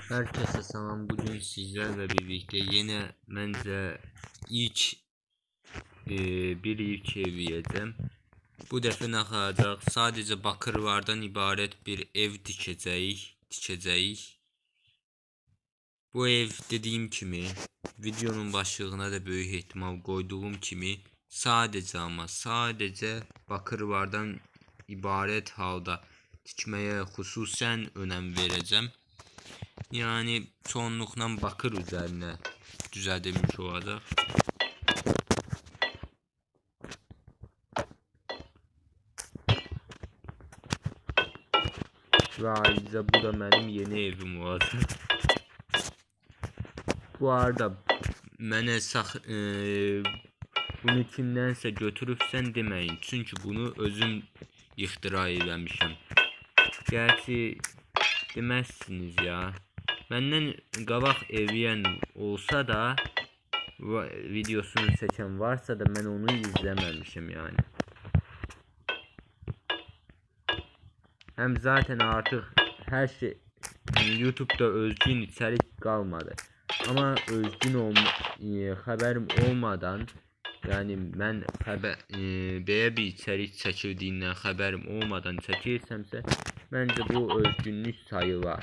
Herkese selam. Bugün sizlerle birlikte yine bence ilk evliyeceğim. Bu defa ne kalacak? Sadece bakırlardan ibaret bir ev dikeceğiz. Bu ev dediğim kimi videonun başlığına da büyük ihtimal koyduğum kimi sadece bakırlardan ibaret halda dikmeye hususen önem vereceğim. Yani çoğunlukla bakır üzerine düzenlenmiş olacak. Ve ayrıca bu da benim yeni evim olacak. Bu arada mənə bunu kimdense götürübsən demeyin. Çünkü bunu özüm ixtira eləmişəm. Gerçi demezsiniz ya. Benden qabaq evləyən olsa da videosunu çeken varsa da ben onu izlememişim yani. Hem zaten artık her şey YouTube'da özgün içerik kalmadı. Ama özgün haberim olmadan, yani ben böyle bir içerik çekildiğinden haberim olmadan çekilsemse bence bu özgünlük sayılır.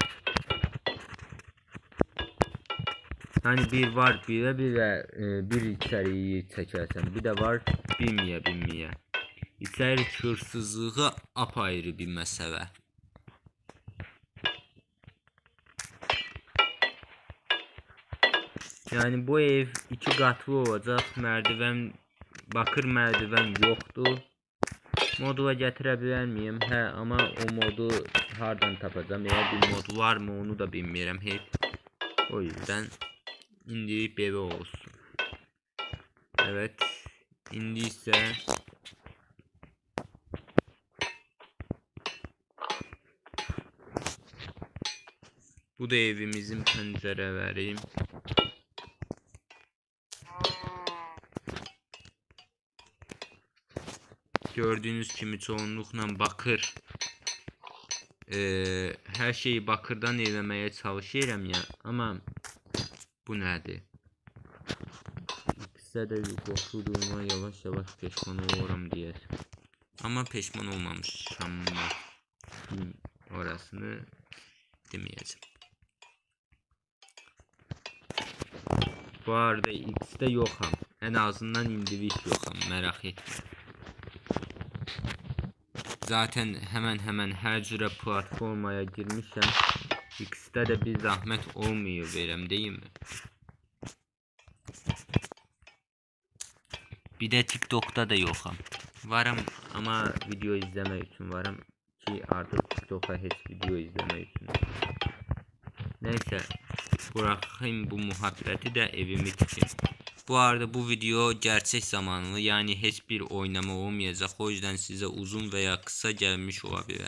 Hani bir var bile bir içeriği çekersen, bir de var bilmeye. İçerik hırsızlığı apayrı bir mesele. Yani bu ev 2 katlı olacak. Bakır merdiven yoktu. Modu getirebilir miyim? He, ama o modu hardan tapacağım? Eğer bir mod var mı onu da bilmiyorum hiç. O yüzden indirip eve olsun. Evet. İndiyse bu da evimizin pencereleri. Gördüğünüz gibi çoğunlukla bakır. Her şeyi bakırdan eləməyə çalışıram ya, ama bu nədir? İkisi de qoşulduğuma yavaş peşman olurum diye. Ama peşman olmamışam. Orasını demeyeceğim. Bu arada X'de yoxam. En azından indilik yoxam. Merak etme. Zaten hemen her cürə platformaya girmişəm. X'de de bir zahmet olmuyor verəm, değil mi? Bir de TikTok'ta da yoxam. Varım ama video izlemek için varım ki artık TikTok'a hiç video izlemek için. Neyse, bırakayım bu muhabbeti de evimi tikeyim. Bu arada bu video gerçek zamanlı, yani hiçbir oynama olmayacak. O yüzden size uzun veya kısa gelmiş olabilir.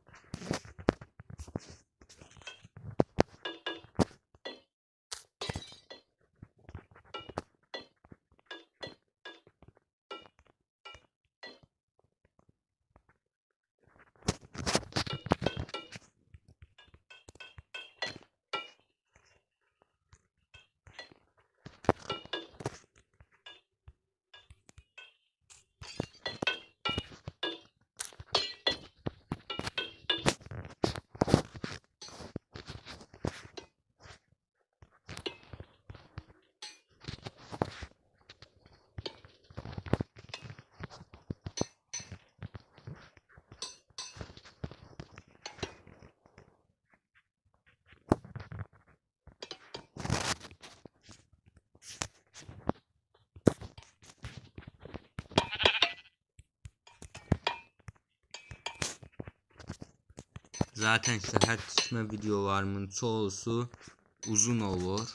Zaten şehir çizme videolarımın çoğusu uzun olur.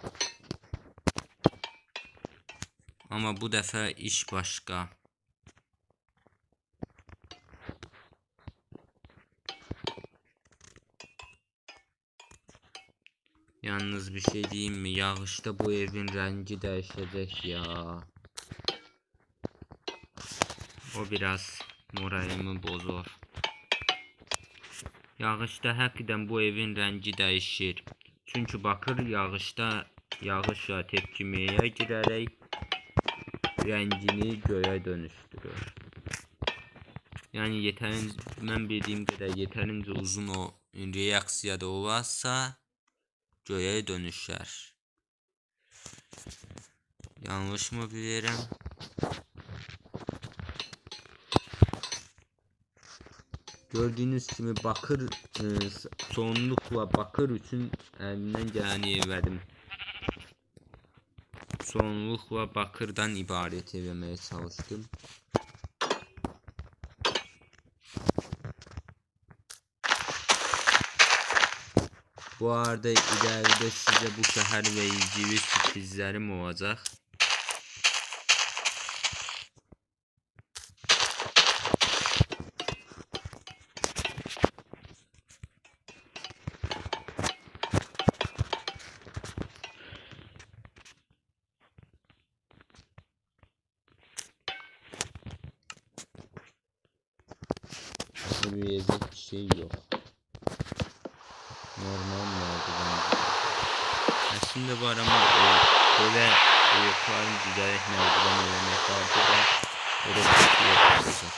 Ama bu defa iş başka. Yalnız bir şey diyeyim mi? Yağışta bu evin rengi değişecek ya. O biraz moralimi bozur. Yağışda hakikaten bu evin rengi değişir. Çünkü bakır yağışla tepkimeye girerek rengini göğe dönüştürür. Yani yeterince, ben bildiğim kadar yeterince uzun o reaksiyada olarsa göğe dönüşer. Yanlış mı bilirim? Gördüğünüz gibi bakır çoğunlukla bakır için elimden geleni verdim. Çoğunlukla bakırdan ibaret etmeye çalıştım. Bu arada ileride size bu şehir ve ilgili sürprizlerim olacak. Söyleyecek bir şey yok. Normal merdiven. Aslında var ama böyle ayakların güzel merdiven öğrenmek vardı da orası çok yapacak.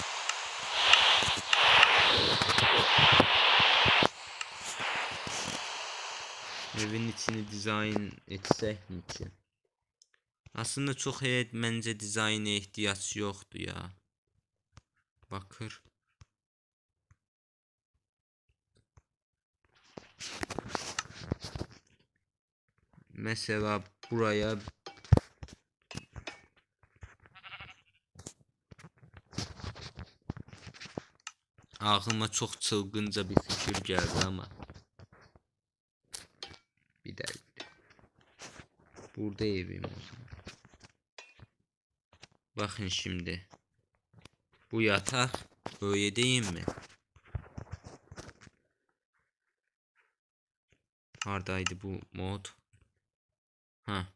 Evin içini dizayn etsek mi ki? Aslında çok bence dizayna ihtiyaç yoktu ya. Bakır. Mesela buraya aklıma çok çılgınca bir fikir geldi ama bir dakika. Burada evim o zaman. Bakın şimdi. Bu yatak böyle değil mi? Neredeydi bu mod? Ha.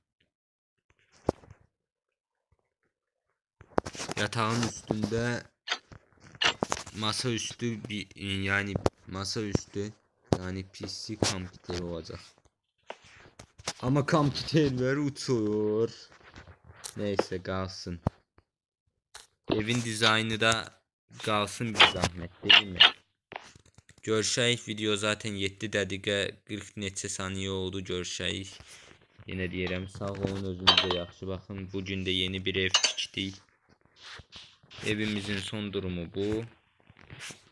Yatağın üstünde masaüstü yani PC kompüteri olacak. Ama kompüterler uçuyor. Neyse kalsın. Evin dizaynı da kalsın bir zahmet değil mi? Görüşək, video zaten 7 dəqiqə 40 neçə saniyə oldu, görüşək. Yine deyirəm, sağ olun, özünüzə yaxşı baxın. Bugün de yeni bir ev tikdik. Evimizin son durumu bu.